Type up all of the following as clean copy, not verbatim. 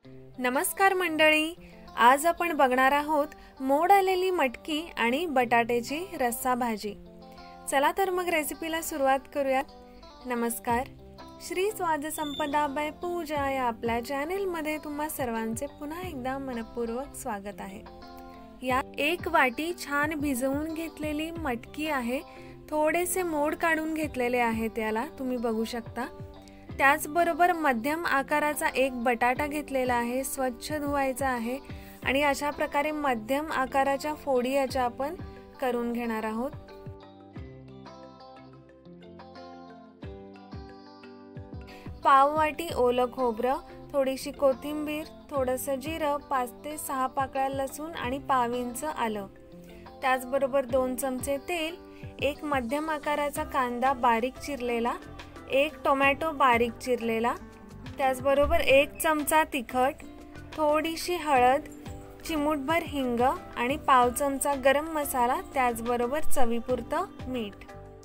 नमस्कार मंडळी, आज आपण बघणार आहोत मोड आलेली मटकी आणि बटाट्याची रस्सा भाजी। चला तर मग रेसिपीला सुरुवात करूयात। नमस्कार, श्री स्वाद संपदा बाय पूजा या आपल्या चॅनल मध्ये तुम्हा सर्वांचे पुन्हा एकदा मनपूर्वक स्वागत आहे। या एक वाटी छान भिजवून घेतलेली मटकी आहे। थोडेसे मोड काढून घेतलेले आहेत, याला तुम्ही बघू शकता। त्याचबरोबर मध्यम आकाराचा एक बटाटा घेतलेला आहे, स्वच्छ धुवायचा आहे आणि अशा प्रकारे मध्यम आकाराच्या फोडी याच्या आपण करून घेणार आहोत। पाव वाटी ओलं खोबरं, थोडीशी कोथिंबीर, थोडंसं जिरं, 5 ते 6 पाकळ्या लसूण आणि पाव इंच आलं। त्याचबरोबर 2 चमचे तेल, एक मध्यम आकाराचा कांदा बारीक चिरलेला, एक टोमॅटो बारीक चिरलेला, त्याचबरोबर 1 चमचा तिखट, थोडीशी हळद, चिमूटभर हिंग आणि पाव चमचा गरम मसाला, त्याचबरोबर चवीपुरतं मीठ।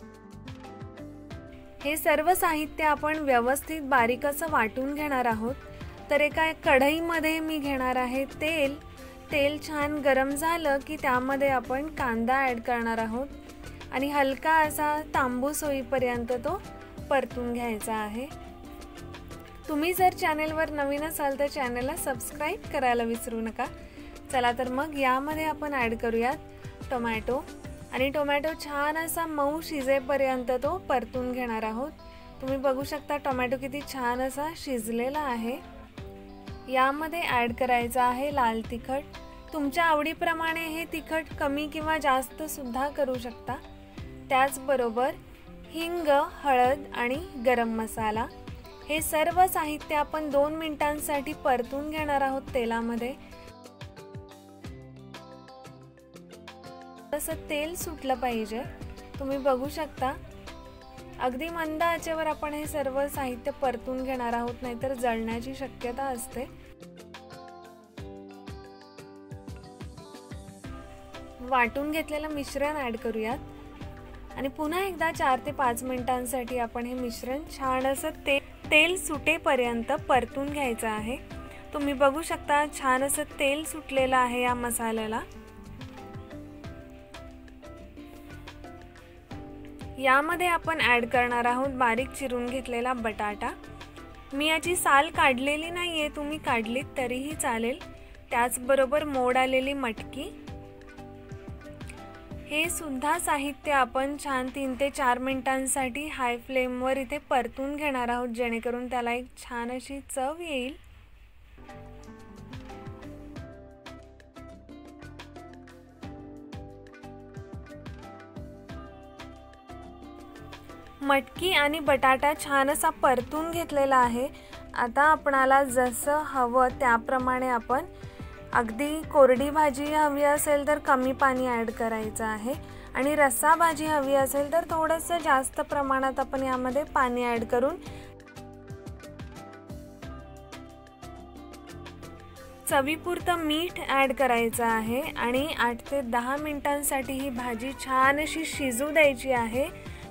हे सर्व साहित्य आपण व्यवस्थित बारीक असं वाटून घेणार आहोत। तर एका कढईमध्ये मी घेणार आहे तेल। तेल छान गरम झालं की त्यामध्ये आपण कांदा ॲड करणार आहोत आणि हलका असा तांबूस होईपर्यंत तो परतून घ्यायचा आहे। तुम्ही जर चॅनलवर नवीन असाल तर चॅनलला सबस्क्राइब करायला विसरू नका। चला तर मग यामध्ये आपण ॲड करूयात टोमॅटो आणि टोमॅटो छान असा मऊ शिजेपर्यंत तो परतून घेणार आहोत। तुम्ही बघू शकता टोमॅटो किती छान असा शिजलेला आहे। यामध्ये ॲड करायचा आहे लाल तिखट। तुमच्या आवडीप्रमाणे हे तिखट कमी किंवा जास्त सुद्धा करू शकता। त्याचबरोबर हिंग, हळद आणि गरम मसाला, हे सर्व साहित्य आपण 2 मिनिटांसाठी परतून घेणार आहोत तेलामध्ये। तसं तेल सुटलं पाहिजे, तुम्ही बघू शकता। अगदी मंद आचेवर आपण हे सर्व साहित्य परतून घेणार आहोत, नाहीतर जळण्याची शक्यता असते। वाटून घेतलेलं मिश्रण ॲड करूयात आणि पुन्हा एकदा 4 ते 5 मिनिटांसाठी आपण हे मिश्रण छान असं तेल सुटेपर्यंत परतून घ्यायचं आहे। तुम्ही बघू शकता छान असं तेल सुटलेलं आहे या मसाल्याला। यामध्ये आपण ॲड करणार आहोत बारीक चिरून घेतलेला बटाटा। मी याची साल काढलेली नाहीये, तुम्ही काढलीत तरीही चालेल। त्याचबरोबर मोड आलेली मटकी, हे सुद्धा साहित्य आपण छान 3 ते 4 मिनिटांसाठी हाय फ्लेमवर इथे परतून घेणार आहोत, जेणेकरून त्याला एक छान अशी चव येईल। मटकी आणि बटाटा छान असा परतून घेतलेला आहे। आता आपणाला जसं हवं त्याप्रमाणे आपण, अगदी कोरडी भाजी हवी असेल तर कमी पाणी ॲड करायचं आहे आणि रस्सा भाजी हवी असेल तर थोडंसं जास्त प्रमाणात आपण यामध्ये पाणी ॲड करून चवीपुरतं मीठ ॲड करायचं आहे आणि 8 ते 10 मिनिटांसाठी ही भाजी छान अशी शिजू द्यायची आहे।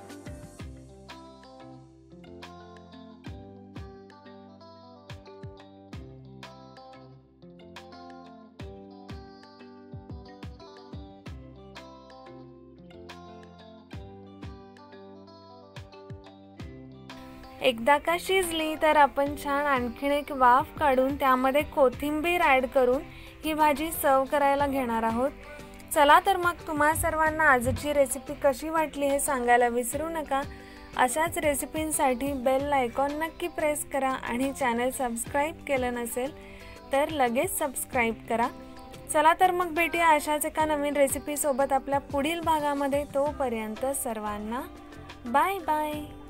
एकदा का शिजली तर आपण छान आणखीन एक वाफ काढून त्यामध्ये कोथिंबीर ॲड करून ही भाजी सर्व करायला घेणार आहोत। चला तर मग तुम्हा सर्वांना आजची रेसिपी कशी वाटली हे सांगायला विसरू नका। अशाच रेसिपींसाठी बेल आयकॉन नक्की प्रेस करा आणि चॅनल सबस्क्राइब केलं नसेल तर लगेच सबस्क्राइब करा। चला तर मग भेटूया अशाच एका नवीन रेसिपी सोबत आपल्या पुढील भागामध्ये। तोपर्यंत सर्वांना बाय बाय।